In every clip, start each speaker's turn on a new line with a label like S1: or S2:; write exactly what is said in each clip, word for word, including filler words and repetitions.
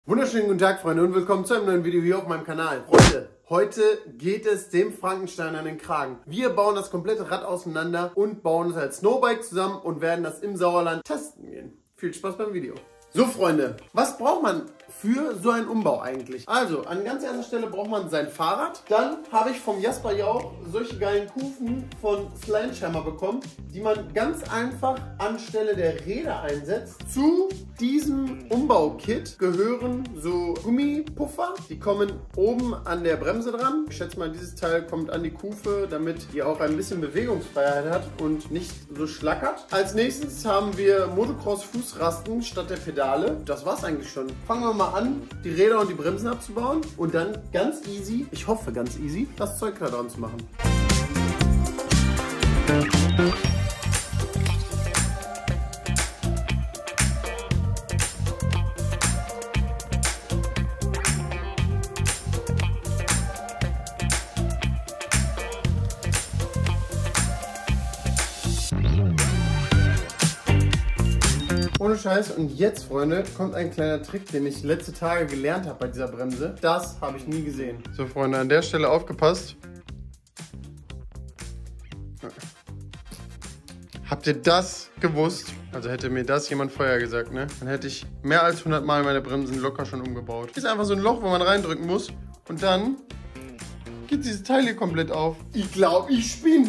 S1: Wunderschönen guten Tag, Freunde, und willkommen zu einem neuen Video hier auf meinem Kanal. Freunde, heute geht es dem Frankenstein an den Kragen. Wir bauen das komplette Rad auseinander und bauen es als Snowbike zusammen und werden das im Sauerland testen gehen. Viel Spaß beim Video. So, Freunde, was braucht man für so einen Umbau eigentlich? Also, an ganz erster Stelle braucht man sein Fahrrad. Dann habe ich vom Jasper Jauch solche geilen Kufen von Sledgehammer bekommen, die man ganz einfach anstelle der Räder einsetzt. Zu diesem Umbaukit gehören so Gummipuffer. Die kommen oben an der Bremse dran. Ich schätze mal, dieses Teil kommt an die Kufe, damit die auch ein bisschen Bewegungsfreiheit hat und nicht so schlackert. Als nächstes haben wir Motocross-Fußrasten statt der Pedale. Das war's eigentlich schon. Fangen wir mal an, die Räder und die Bremsen abzubauen und dann ganz easy, ich hoffe ganz easy, das Zeug da dran zu machen. Ohne Scheiß, und jetzt, Freunde, kommt ein kleiner Trick, den ich letzte Tage gelernt habe bei dieser Bremse. Das habe ich nie gesehen. So, Freunde, an der Stelle aufgepasst. Habt ihr das gewusst? Also hätte mir das jemand vorher gesagt, ne? Dann hätte ich mehr als hundert Mal meine Bremsen locker schon umgebaut. Ist einfach so ein Loch, wo man reindrücken muss. Und dann geht dieses Teil hier komplett auf. Ich glaube, ich spinne.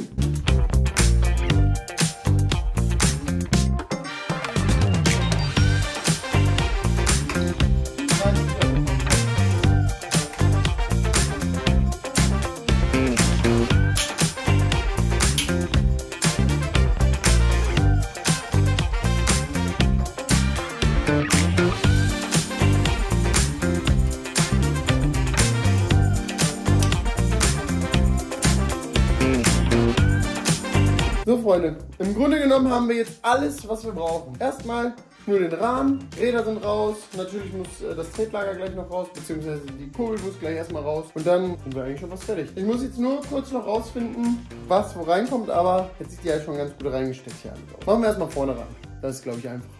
S1: So, Freunde, im Grunde genommen haben wir jetzt alles, was wir brauchen. Erstmal nur den Rahmen, Räder sind raus, natürlich muss äh, das Tretlager gleich noch raus, beziehungsweise die Kurbel muss gleich erstmal raus und dann sind wir eigentlich schon fast fertig. Ich muss jetzt nur kurz noch rausfinden, was wo reinkommt, aber jetzt sieht die ja schon ganz gut reingesteckt hier alles aus. Machen wir erstmal vorne ran, das ist, glaube ich, einfach.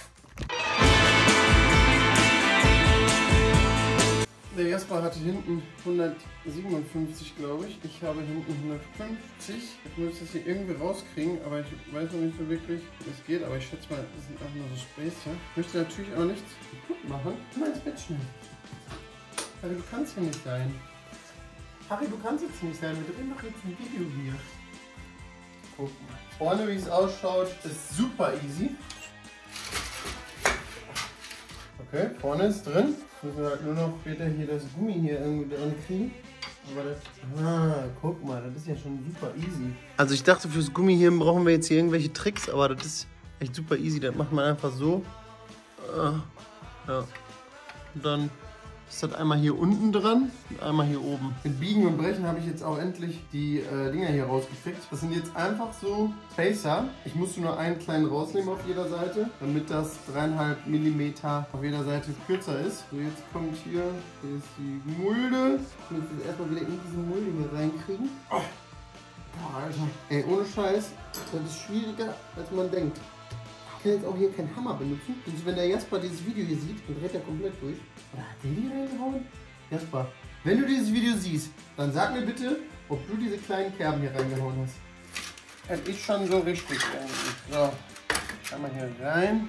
S1: Der Jasper hatte hinten hundertsiebenundfünfzig, glaube ich. Ich habe hinten hundertfünfzig. Ich muss das hier irgendwie rauskriegen, aber ich weiß noch nicht so wirklich, wie es geht. Aber ich schätze mal, das sind einfach nur so Späßchen. Ich möchte natürlich auch nichts kaputt machen. Tu mal ins Bett schnell. Harry, du kannst hier nicht sein. Harry, du kannst jetzt nicht sein. Wir drehen doch jetzt ein Video hier. Guck mal. Vorne, wie es ausschaut, ist super easy. Okay, vorne ist drin. Müssen wir halt nur noch später hier das Gummi hier irgendwie dran kriegen. Aber das, ah, guck mal, das ist ja schon super easy. Also ich dachte, fürs Gummi hier brauchen wir jetzt hier irgendwelche Tricks, aber das ist echt super easy. Das macht man einfach so. Ah, ja. Und dann ist das einmal hier unten dran und einmal hier oben. Mit Biegen und Brechen habe ich jetzt auch endlich die äh, Dinger hier rausgekriegt. Das sind jetzt einfach so Spacer. Ich musste nur einen kleinen rausnehmen auf jeder Seite, damit das dreieinhalb Millimeter auf jeder Seite kürzer ist. So, jetzt kommt hier, hier ist die Mulde. Ich muss jetzt erstmal wieder in diese Mulde hier reinkriegen. Oh. Boah, Alter. Ey, ohne Scheiß, das ist schwieriger, als man denkt. Ich kann jetzt auch hier keinen Hammer benutzen. Und wenn der Jasper dieses Video hier sieht, dann dreht er komplett durch. Oder hat der die reingehauen? Jasper, wenn du dieses Video siehst, dann sag mir bitte, ob du diese kleinen Kerben hier reingehauen hast. Das ist schon so richtig. So, einmal hier rein.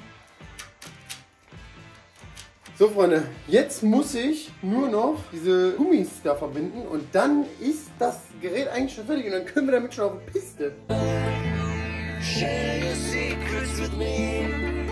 S1: So, Freunde, jetzt muss ich nur noch diese Gummis da verbinden und dann ist das Gerät eigentlich schon fertig und dann können wir damit schon auf die Piste. Share your secrets with me.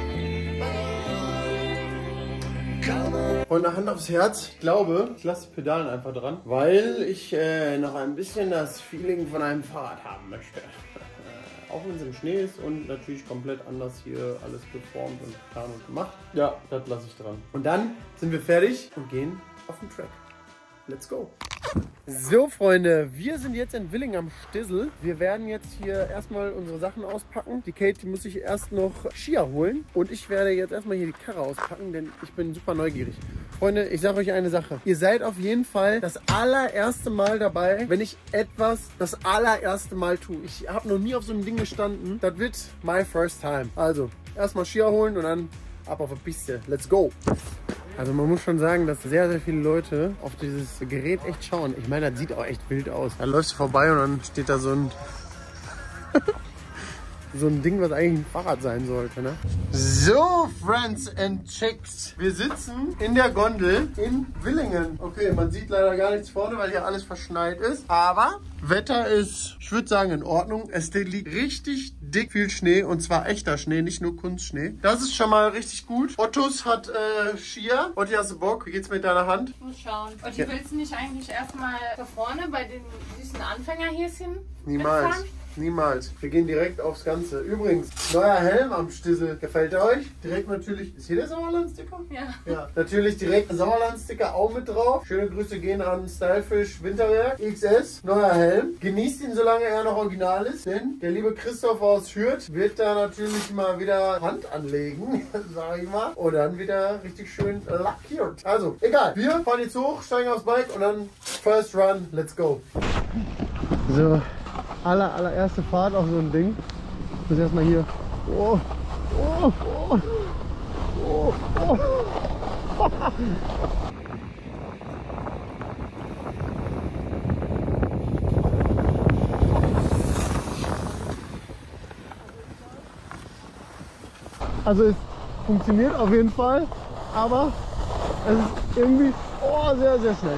S1: Freunde, Hand aufs Herz, ich glaube, ich lasse die Pedalen einfach dran, weil ich äh, noch ein bisschen das Feeling von einem Fahrrad haben möchte. Auch wenn es im Schnee ist und natürlich komplett anders hier alles geformt und getan und gemacht. Ja, das lasse ich dran. Und dann sind wir fertig und gehen auf den Track. Let's go! So, Freunde, wir sind jetzt in Willing am Stissel. Wir werden jetzt hier erstmal unsere Sachen auspacken. Die Kate, die muss sich erst noch Skier holen. Und ich werde jetzt erstmal hier die Karre auspacken, denn ich bin super neugierig. Freunde, ich sage euch eine Sache. Ihr seid auf jeden Fall das allererste Mal dabei, wenn ich etwas das allererste Mal tue. Ich habe noch nie auf so einem Ding gestanden. Das wird my first time. Also, erstmal Skier holen und dann ab auf die Piste. Let's go! Also man muss schon sagen, dass sehr, sehr viele Leute auf dieses Gerät echt schauen. Ich meine, das sieht auch echt wild aus. Da läufst du vorbei und dann steht da so ein... so ein Ding, was eigentlich ein Fahrrad sein sollte, ne? So, Friends and Chicks. Wir sitzen in der Gondel in Villingen. Okay, man sieht leider gar nichts vorne, weil hier alles verschneit ist. Aber Wetter ist, ich würde sagen, in Ordnung. Es liegt richtig dick viel Schnee und zwar echter Schnee, nicht nur Kunstschnee. Das ist schon mal richtig gut. Ottos hat äh, Skier. Otti, hast du Bock? Wie geht's mit deiner Hand?
S2: Ich muss schauen. Otti, ja. Willst du nicht eigentlich erstmal da vorne bei den süßen Anfängerhäschen
S1: Niemals. Mitfahren? Niemals. Wir gehen direkt aufs Ganze. Übrigens, neuer Helm am Stissel. Gefällt der euch? Direkt natürlich. Ist hier der Sauerland-Sticker? Ja. Ja. Natürlich direkt Sauerland-Sticker auch mit drauf. Schöne Grüße gehen an Stylefish Winterberg. X S. Neuer Helm. Genießt ihn, solange er noch original ist. Denn der liebe Christoph aus Hürth wird da natürlich mal wieder Hand anlegen. Sag ich mal. Und dann wieder richtig schön lackiert. Also, egal. Wir fahren jetzt hoch, steigen aufs Bike und dann First Run. Let's go. So. Aller, allererste Fahrt auf so ein Ding. Ich muss erstmal hier. Oh, oh, oh, oh, oh. Also es funktioniert auf jeden Fall, aber es ist irgendwie oh, sehr, sehr schnell.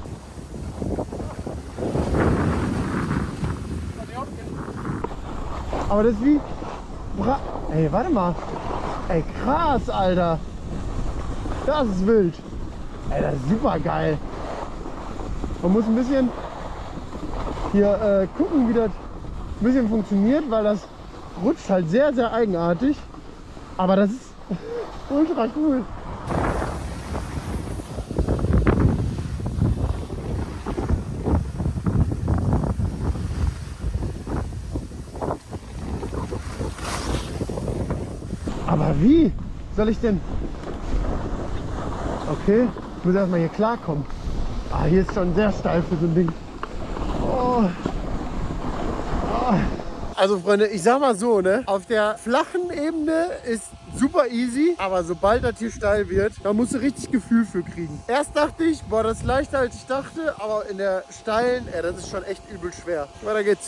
S1: Aber das ist wie... Bra Ey, warte mal. Ey, krass, Alter. Das ist wild. Ey, das ist super geil. Man muss ein bisschen hier äh, gucken, wie das ein bisschen funktioniert, weil das rutscht halt sehr, sehr eigenartig. Aber das ist ultra cool. Aber wie soll ich denn? Okay, ich muss erstmal hier klarkommen. Ah, hier ist schon sehr steil für so ein Ding. Oh. Oh. Also Freunde, ich sag mal so, ne? Auf der flachen Ebene ist super easy, aber sobald das hier steil wird, da musst du richtig Gefühl für kriegen. Erst dachte ich, boah, das ist leichter als ich dachte, aber in der steilen, ey, das ist schon echt übel schwer. Weiter geht's.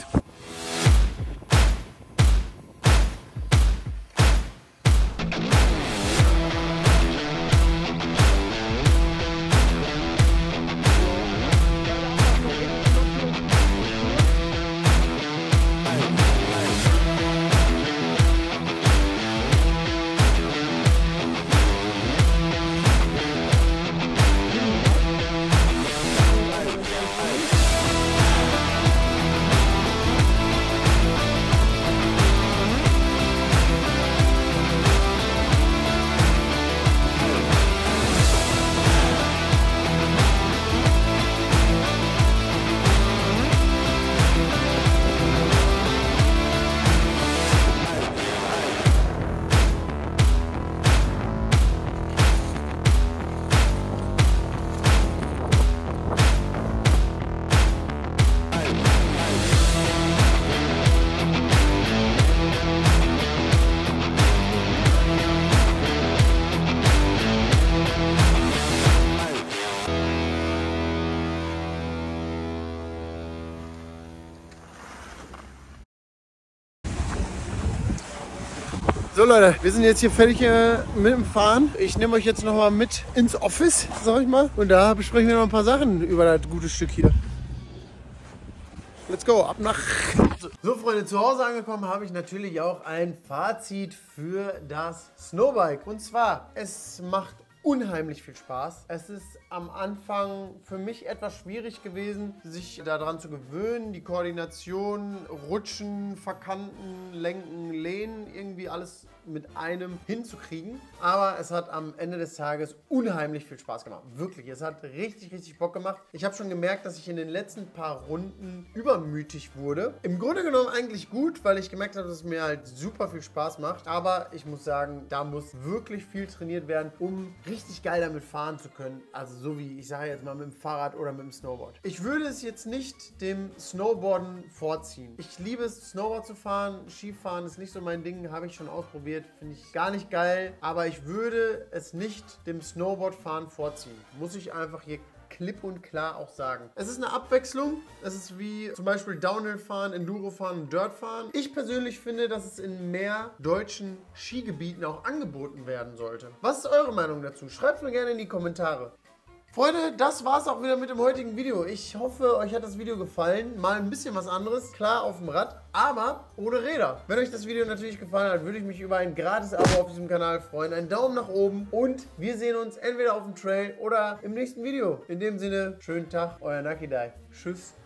S1: So Leute, wir sind jetzt hier fertig äh, mit dem Fahren. Ich nehme euch jetzt noch mal mit ins Office, sag ich mal. Und da besprechen wir noch ein paar Sachen über das gute Stück hier. Let's go, ab nach... So Freunde, zu Hause angekommen habe ich natürlich auch ein Fazit für das Snowbike. Und zwar, es macht unheimlich viel Spaß. Es ist am Anfang für mich etwas schwierig gewesen, sich daran zu gewöhnen. Die Koordination, Rutschen, Verkanten, Lenken, Lehnen, irgendwie alles mit einem hinzukriegen. Aber es hat am Ende des Tages unheimlich viel Spaß gemacht. Wirklich, es hat richtig, richtig Bock gemacht. Ich habe schon gemerkt, dass ich in den letzten paar Runden übermütig wurde. Im Grunde genommen eigentlich gut, weil ich gemerkt habe, dass es mir halt super viel Spaß macht. Aber ich muss sagen, da muss wirklich viel trainiert werden, um richtig geil damit fahren zu können. Also so wie, ich sage jetzt mal, mit dem Fahrrad oder mit dem Snowboard. Ich würde es jetzt nicht dem Snowboarden vorziehen. Ich liebe es, Snowboard zu fahren. Skifahren ist nicht so mein Ding, habe ich schon ausprobiert. wird, finde ich gar nicht geil. Aber ich würde es nicht dem Snowboardfahren vorziehen. Muss ich einfach hier klipp und klar auch sagen. Es ist eine Abwechslung. Es ist wie zum Beispiel Downhill-Fahren, Enduro-Fahren und Dirt-Fahren. Ich persönlich finde, dass es in mehr deutschen Skigebieten auch angeboten werden sollte. Was ist eure Meinung dazu? Schreibt mir gerne in die Kommentare. Freunde, das war's auch wieder mit dem heutigen Video. Ich hoffe, euch hat das Video gefallen. Mal ein bisschen was anderes, klar auf dem Rad, aber ohne Räder. Wenn euch das Video natürlich gefallen hat, würde ich mich über ein gratis Abo auf diesem Kanal freuen. Einen Daumen nach oben und wir sehen uns entweder auf dem Trail oder im nächsten Video. In dem Sinne, schönen Tag, euer Nakidai. Tschüss.